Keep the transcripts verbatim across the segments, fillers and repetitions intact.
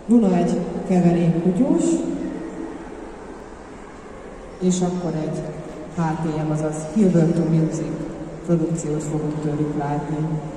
nulla egy keverék kutyus, és akkor egy há té em, azaz Hilberto Music produkciót fogunk tőlük látni.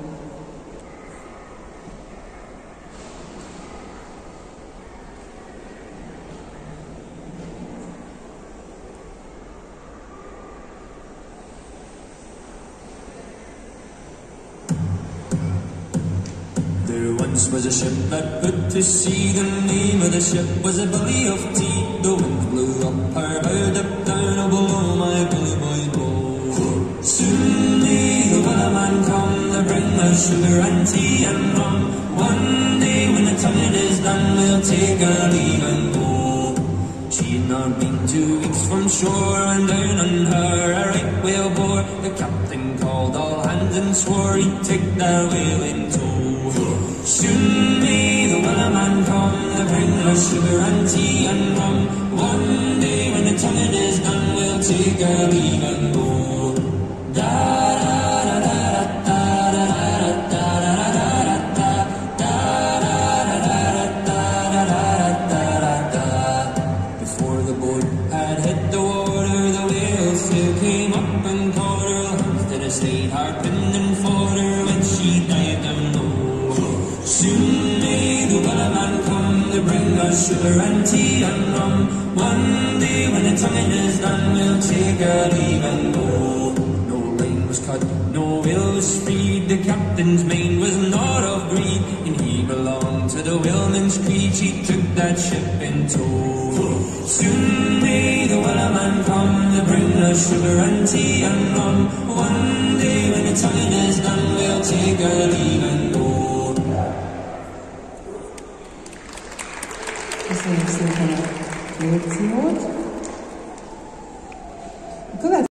There once was a ship that put to sea. The name of the ship was a Billy of Tea. The wind blew up her bow, up down, oh below my bully boy blow. Soon may the wellerman come to bring us sugar and tea and rum. One day when the tonguing is done, we'll take our leave and go. She had not been two weeks from shore, and down on her a right whale bore. The captain called all hands and swore he'd take that whale in tow. Soon may the wellerman come to bring us sugar and tea and rum. One day when the tonguing is done, we'll take our leave and go. Before the boat had hit the water, the whale sail came up and caught her. Hands to the stay harping and fought her when she dived down low. Soon may the wellerman come to bring us sugar and tea and rum. One day when the tonguing is done, we'll take our leave and go. No line was cut, no whale was freed. The captain's mane was not of greed, and he belonged to the whaleman's creed. She took that ship in tow. Soon may the wellerman come to bring us sugar and tea and rum. One day when the tonguing is done, we'll take our leave and go. Köszönjük szépen a produkciót.